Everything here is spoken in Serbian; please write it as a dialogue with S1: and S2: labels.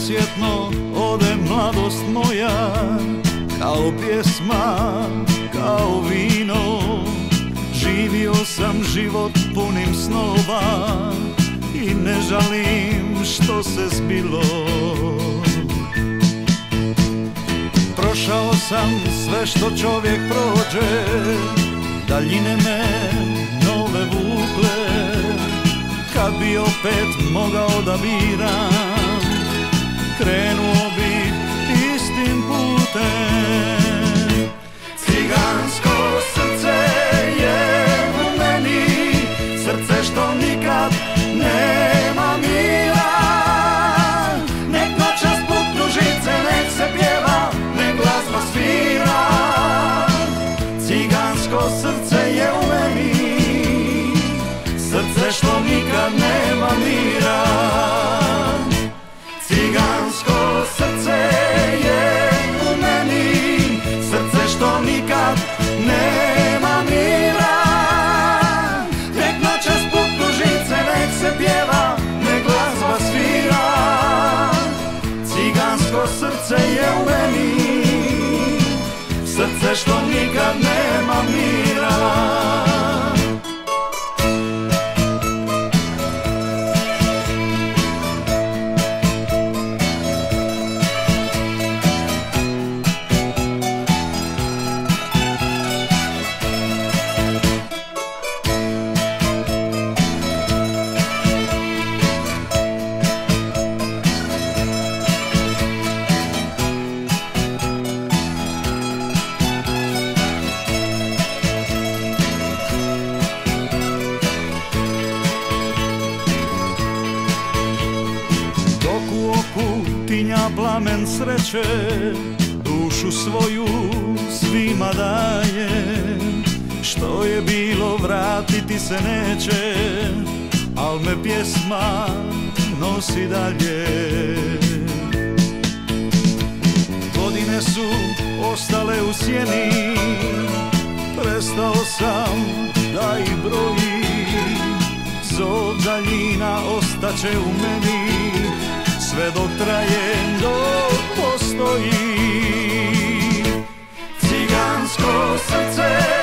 S1: besvjetno ode mladost moja, kao pjesma, kao vino. Živio sam život punim snova i ne žalim što se zbilo. Prošao sam sve što čovjek prođe, daljine me nove vukle. Kad bi opet mogao da biram, krenuo bi istim putem. Cigansko srce je u meni, srce što nikad nema mira. Nek noćas puknu žice, nek se pjeva, nek glazba svira. Cigansko srce je u meni, srce što nikad nema mira. Cigansko srce je u meni, srce što nikad nema mira. Nek noćas puknu žice, nek se pjeva, nek glazba svira. Cigansko srce je u meni, srce što nikad nema mira. Plamen sreće, dušu svoju svima daje. Što je bilo vratiti se neće, al me pjesma nosi dalje. Godine su ostale u sjeni, prestao sam da ih brojim. Zov daljina ostaće u meni, sve dok traje, dok postoji. Cigansko srce